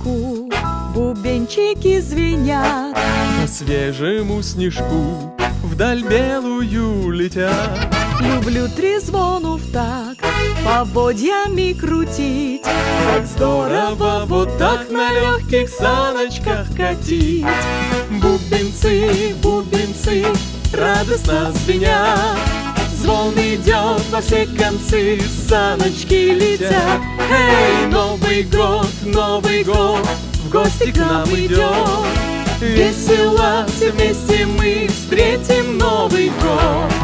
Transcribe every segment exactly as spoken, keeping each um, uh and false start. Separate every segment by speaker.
Speaker 1: ветерку бубенчики звенят,
Speaker 2: по свежему снежку вдаль белую летят.
Speaker 1: Люблю трезвону в такт поводьями крутить,
Speaker 2: Как здорово вот так на легких саночках катить. Бубенцы, бубенцы радостно звенят, звон идет во все концы, саночки летят. Эй, Новый год, Новый год в гости к нам идет. Весело все вместе мы встретим Новый год.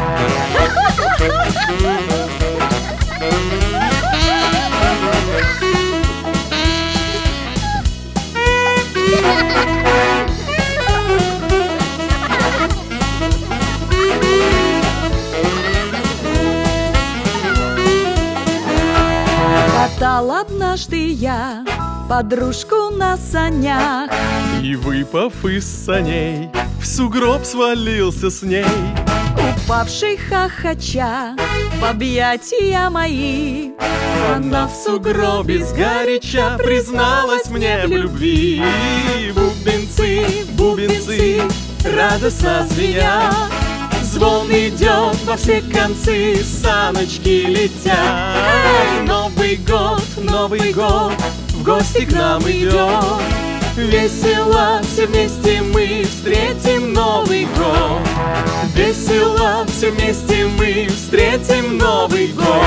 Speaker 1: Катал однажды я подружку на санях,
Speaker 2: И, выпав из саней, в сугроб свалился с ней.
Speaker 1: упавший хохоча в объятия мои.
Speaker 2: Она в сугробе сгоряча призналась мне в любви. Бубенцы, бубенцы радостно звенят, звон идет во все концы, саночки летят. Эй, Новый год, Новый год в гости к нам идет. Весело все вместе мы встретим Новый год. Весело все вместе мы встретим Новый год.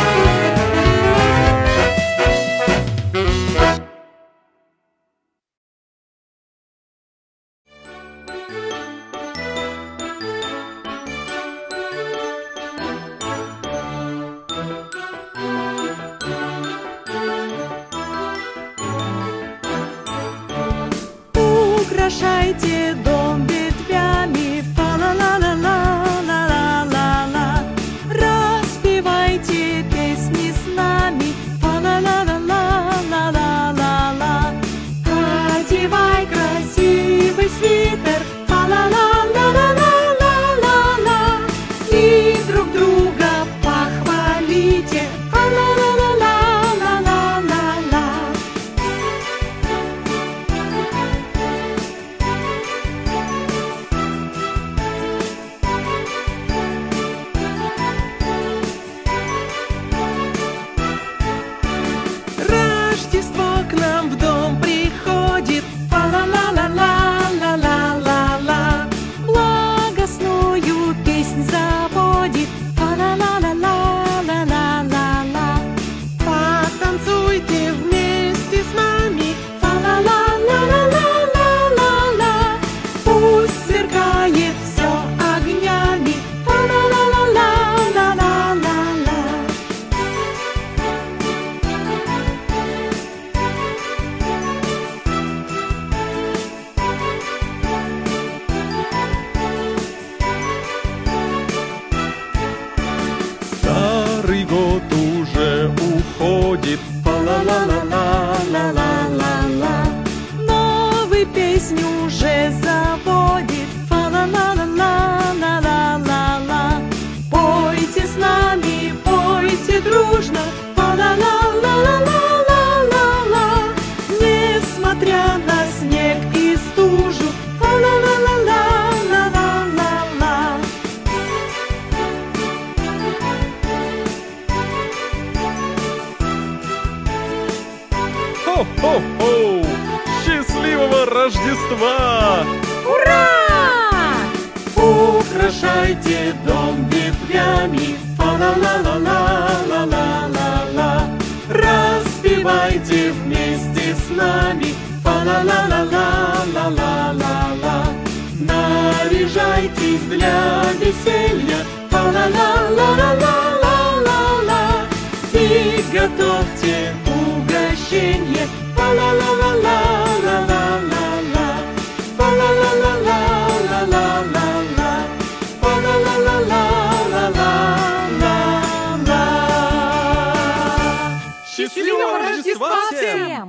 Speaker 1: Украшайте дом ветвями, фа-ла-ла-ла-ла-ла-ла-ла-ла. Распевайте песни с нами, фа-ла-ла-ла-ла-ла-ла-ла. Одевай красивый свитер, фа-ла-ла-ла-ла-ла-ла-ла. И друг друга похвалите, фа-ла-ла-ла-ла-ла-ла-ла. Рождество к нам в дом приходит, фа-ла-ла-ла-ла-ла-ла-ла-ла. Благостную песнь заводит, фа-ла-ла-ла-ла-ла-ла-ла. Потанцуйте вместе с нами, фа-ла-ла-ла-ла-ла-ла-ла. Пусть сверкает все огнями, фа-ла-ла-ла-ла-ла-ла-ла.
Speaker 2: Старый год уже уходит, фа-ла-ла-ла-ла-ла-ла-ла-ла.
Speaker 1: Новый песню уже заводит, фа-ла-ла-ла-ла-ла-ла-ла-ла. Пойте с нами, пойте дружно, фа-ла-ла-ла-ла-ла-ла-ла. Несмотря на снег и стужу, фа-ла-ла-ла-ла-ла-ла-ла.
Speaker 2: Хо-хо-хо! Счастливого Рождества!
Speaker 1: Ура!
Speaker 2: Украшайте дом ветвями, фа-ла-ла-ла-ла-ла-ла-ла-ла. Распевайте вместе с нами, фа-ла-ла-ла-ла-ла-ла-ла-ла. Наряжайтесь для веселья, фа-ла-ла-ла-ла-ла-ла-ла. И готовьте угощенье, фа-ла-ла-ла-ла-ла-ла-ла-ла. Фа-ла-ла-ла-ла-ла-ла-ла. Фа-ла-ла-ла-ла-ла-ла-ла. Счастливого Рождества всем!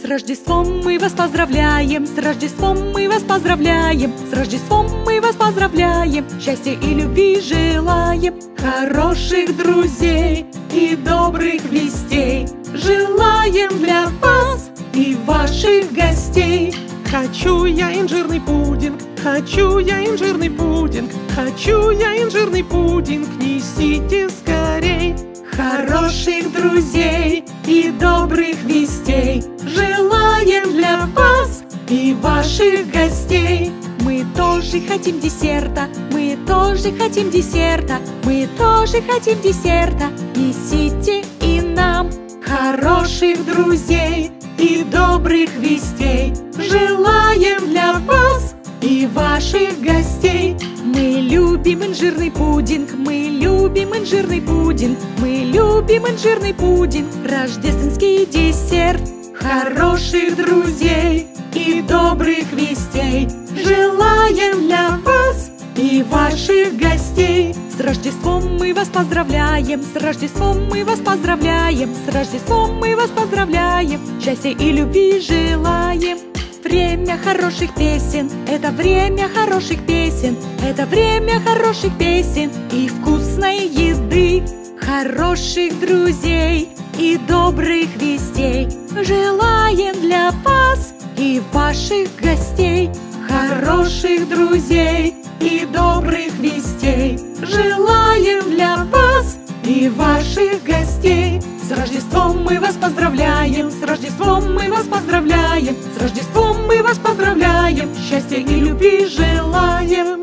Speaker 3: С Рождеством мы вас поздравляем, с Рождеством мы вас поздравляем, с Рождеством мы вас поздравляем, счастья и любви желаем, хороших друзей и добрых вестей желаем для вас и ваших гостей.
Speaker 1: Хочу я инжирный пудинг, хочу я инжирный пудинг, хочу я инжирный пудинг, несите скорей.
Speaker 3: Хороших друзей и добрых вестей желаем для вас и ваших гостей. Мы тоже хотим десерта, мы тоже хотим десерта, мы тоже хотим десерта, несите и нам. Хороших друзей и добрых вестей желаем для вас и ваших гостей. Мы любим инжирный пудинг, мы любим инжирный пудинг, мы любим инжирный пудинг, рождественский десерт. Хороших друзей и добрых вестей желаем для вас и ваших гостей. С Рождеством мы вас поздравляем, с Рождеством мы вас поздравляем, с Рождеством мы вас поздравляем, счастья и любви желаем. Время хороших песен, это время хороших песен, это время хороших песен и вкусной еды. Хороших друзей и добрых вестей желаем для вас и ваших гостей. Хороших друзей и добрых вестей желаем для вас и ваших гостей. С Рождеством мы вас поздравляем, с Рождеством мы вас поздравляем, с Рождеством мы вас поздравляем, счастья и любви желаем.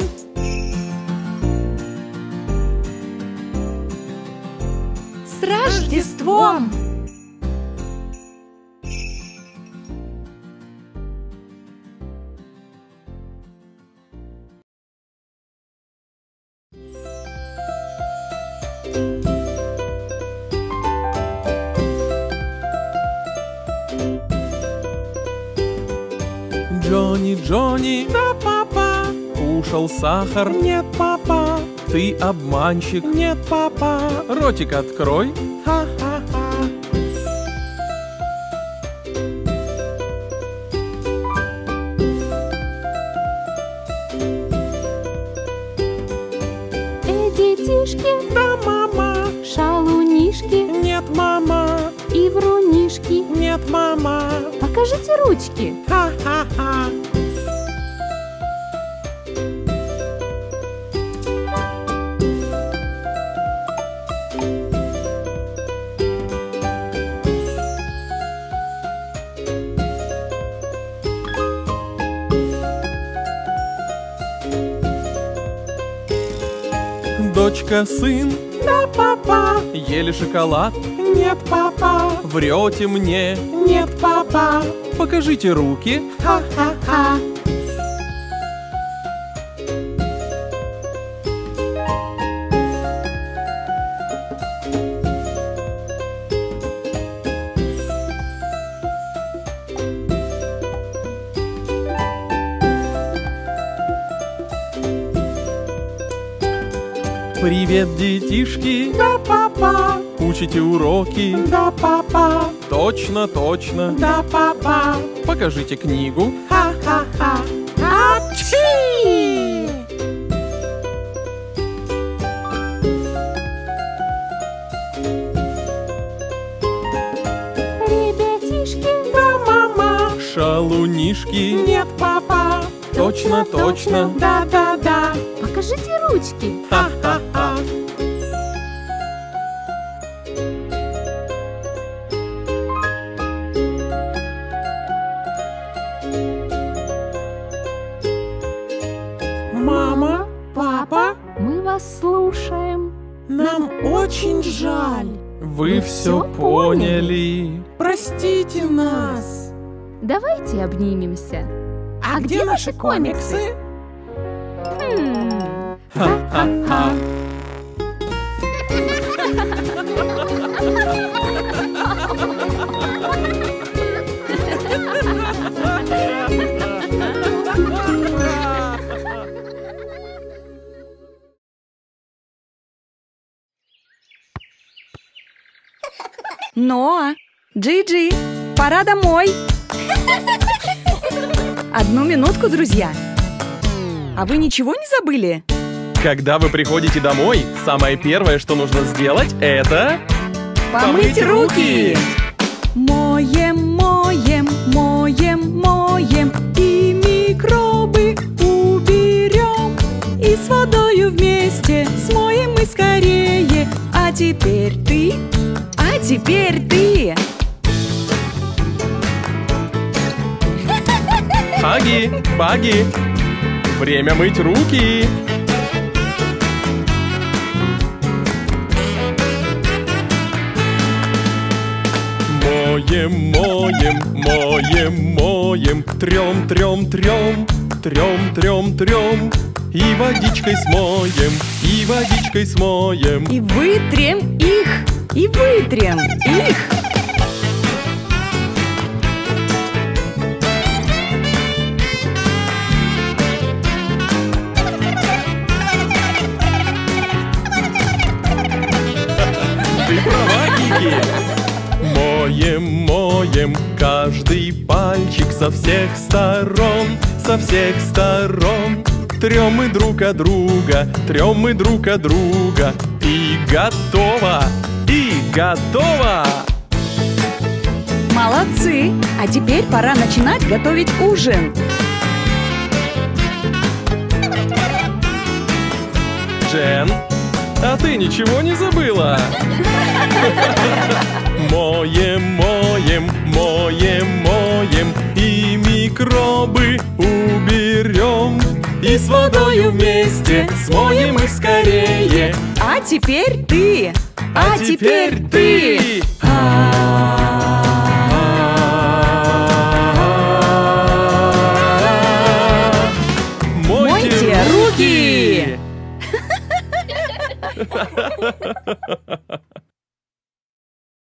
Speaker 3: С Рождеством!
Speaker 2: Джонни, Джонни,
Speaker 1: Да, папа.
Speaker 2: кушал сахар.
Speaker 1: Нет, папа.
Speaker 2: Ты обманщик.
Speaker 1: Нет, папа.
Speaker 2: Ротик открой.
Speaker 1: Ха-ха-ха.
Speaker 4: Э, детишки,
Speaker 1: Да, мама.
Speaker 4: шалунишки
Speaker 1: Нет, мама.
Speaker 4: и врунишки,
Speaker 1: Нет, мама.
Speaker 4: покажите ручки.
Speaker 1: Ха-ха-ха.
Speaker 2: Дочка, сын,
Speaker 1: Да, папа.
Speaker 2: ели шоколад.
Speaker 1: Нет, папа.
Speaker 2: Врете мне.
Speaker 1: Нет, папа.
Speaker 2: Покажите руки.
Speaker 1: Ха-ха-ха.
Speaker 2: Привет, детишки.
Speaker 1: Да, папа.
Speaker 2: Учите уроки.
Speaker 1: Да, папа.
Speaker 2: Точно, точно.
Speaker 1: Да, папа.
Speaker 2: Покажите книгу.
Speaker 1: Ха-ха-ха. Апчхи!
Speaker 4: Ребятишки,
Speaker 1: Да, мама.
Speaker 2: Шалунишки.
Speaker 1: Нет, папа.
Speaker 2: Точно, точно.
Speaker 1: Да, да, да.
Speaker 4: покажите ручки.
Speaker 1: Ха-ха-ха. Мама, папа,
Speaker 4: Мы вас слушаем.
Speaker 1: нам очень жаль.
Speaker 2: Вы
Speaker 4: Вы
Speaker 2: все
Speaker 4: всё
Speaker 2: поняли.
Speaker 1: Простите нас.
Speaker 4: Давайте обнимемся.
Speaker 1: А, где, наши комиксы?
Speaker 4: Хм.
Speaker 2: Ха-ха-ха.
Speaker 3: Ноа, Джиджи, пора домой. Одну минутку, друзья. А вы ничего не забыли?
Speaker 2: Когда вы приходите домой, самое первое, что нужно сделать, это...
Speaker 3: Помыть руки! Моем, моем, моем, моем, и микробы уберем, и с водою вместе смоем мы скорее. А теперь ты, а теперь ты.
Speaker 2: Хаги, Баги, время мыть руки. Моем, моем, моем, моем, трем, трем, трем, трем, трем, трем, и водичкой смоем, и водичкой смоем.
Speaker 3: И вытрем их, и вытрем их.
Speaker 2: Ты права, Кики. Моем, моем каждый пальчик со всех сторон, со всех сторон. Трем мы друг от друга, трем мы друг от друга. И готово, и готово.
Speaker 3: Молодцы! А теперь пора начинать готовить ужин.
Speaker 2: Джен, а ты ничего не забыла? Моем, моем, моем, моем, и микробы уберем, и с водою вместе смоем их скорее.
Speaker 3: А теперь ты! А,
Speaker 2: А
Speaker 3: теперь
Speaker 2: теперь
Speaker 3: ты!
Speaker 2: ты!
Speaker 3: Мойте руки!
Speaker 2: руки!